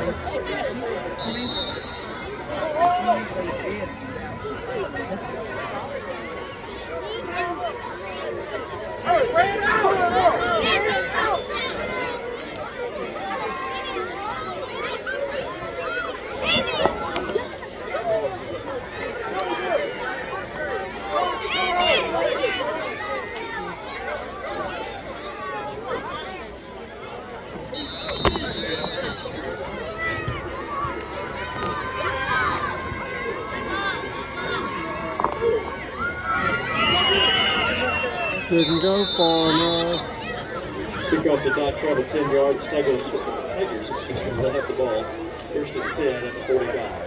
Didn't go far enough. Pick up the dot, travel 10 yards. Tigers, will have the ball. First and 10 at the 45.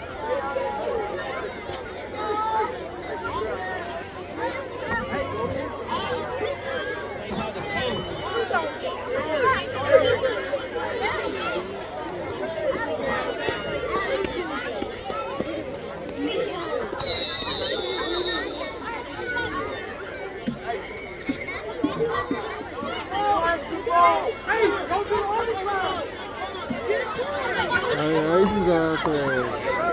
Hey, Aiden's out there.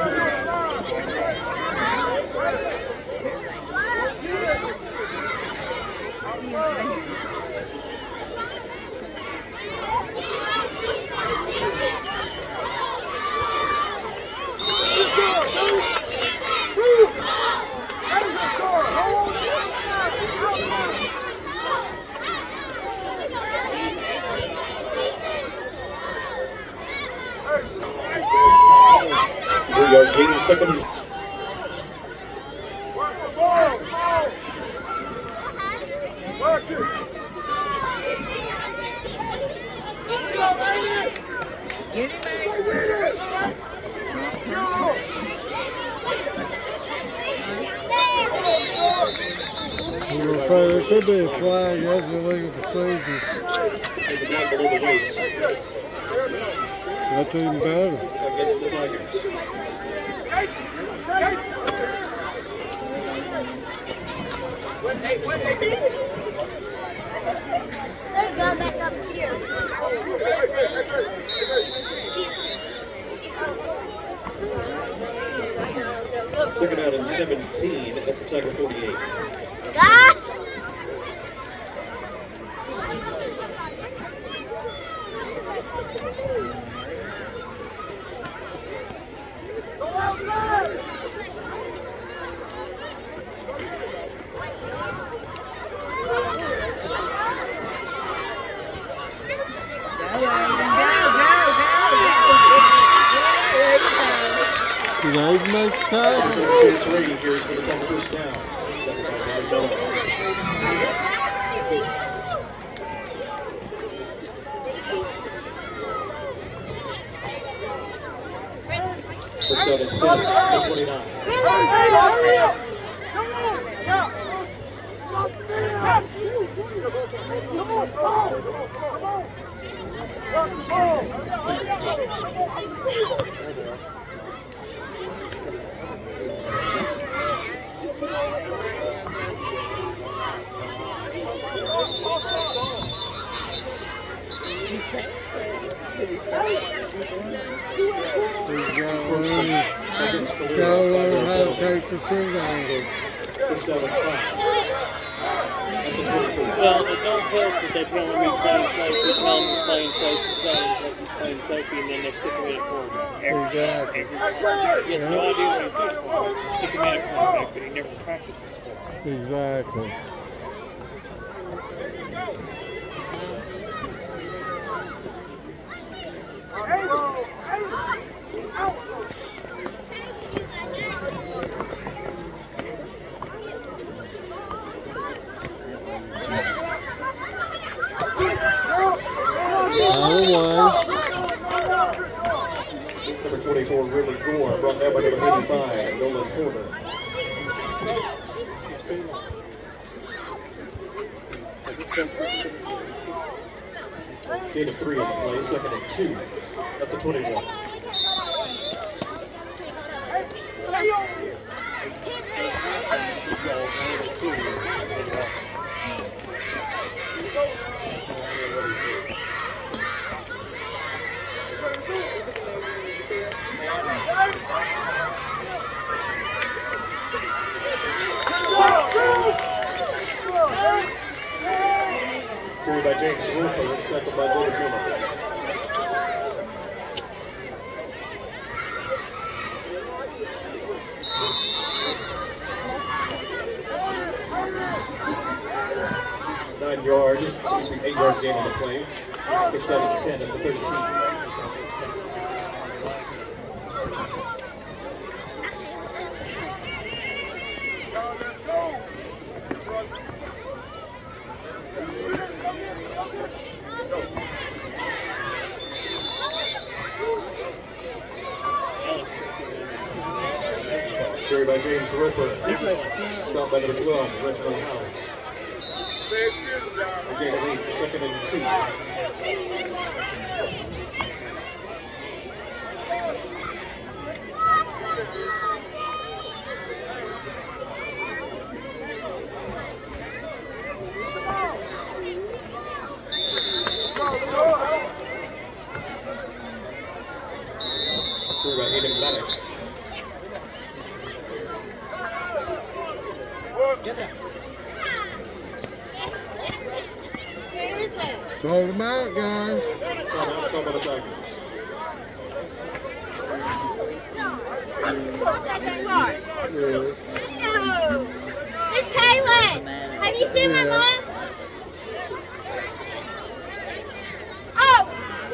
Yard gain, second and There should be a flag. That's illegal procedure. That's even better. Against the Tigers. Let's go back up here. Second out and 17 at the Tiger 48. Ah! Did Aiden make the tackle? It's ready here for the double first down. First down and 10 to 29. Gotta learn how to take the single. First down and 5. Well, they don't help that they tell him he's playing safety, they tell him he's playing safety, tell him that he's playing safety, and then they stick him in at quarterback. Exactly. He has no idea what he's doing. They stick him in at quarterback, but he never practices for it. Exactly. Number 24, Ridley Gore, brought down by number 85, Nolan Porter. Gain of 3 on the play, second and 2 at the 21. Carried by James Wilford, tackled by David Miller. Eight-yard gain on the play. Pushed out to 10 at the 13. Carried by James Roper. Stopped by number 12, Reginald Howes. Again, lead, 2nd and 2. Carried by Aiden Maddox. Get that. Throw them out, guys. Timeout called by the Tigers. Miss Kaylin, have you seen my mom? Oh!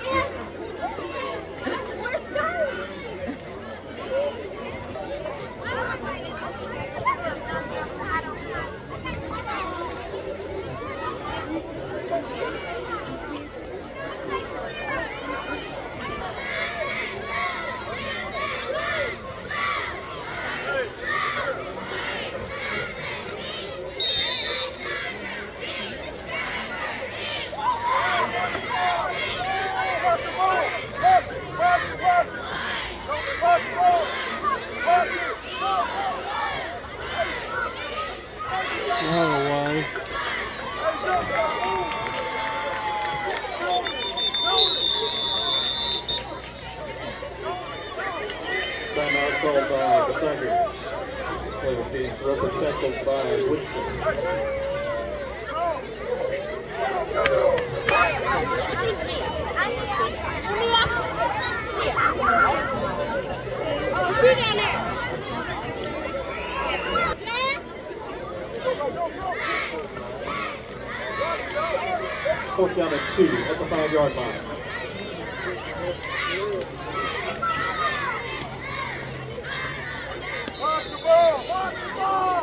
Timeout called by the Tigers. This play was James Roper, tackled by Woodson. Oh, shoot down there. Fourth down and 2 at the 5-yard line. Watch the ball! Watch the ball!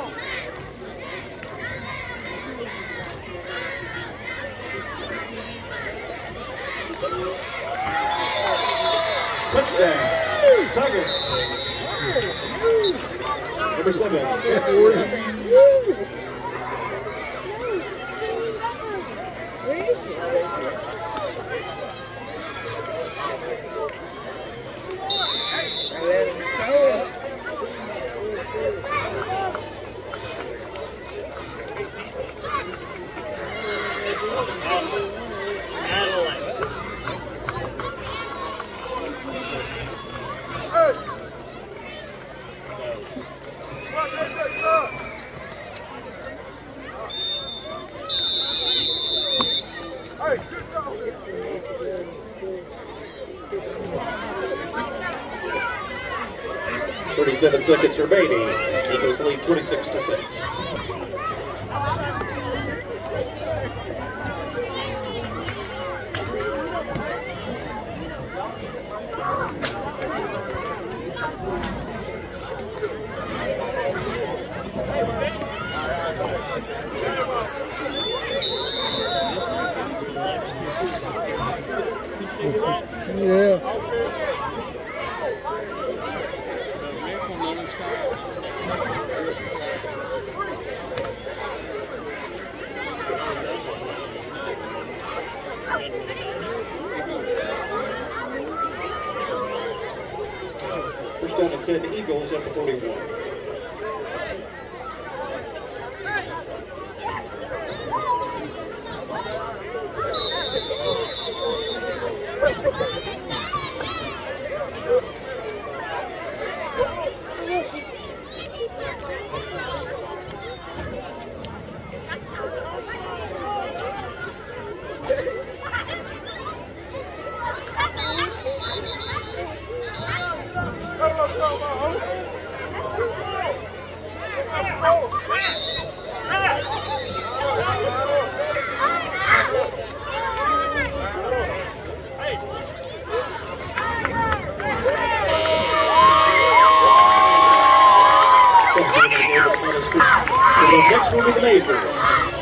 Touchdown! Tigers! Number 7, Jack Ford. Where is she? Oh, there she is. I let him go. Hey, good job. 37 seconds remaining. Eagles lead 26-6. Yeah. First down and 10, the Eagles at the 41. will be the major.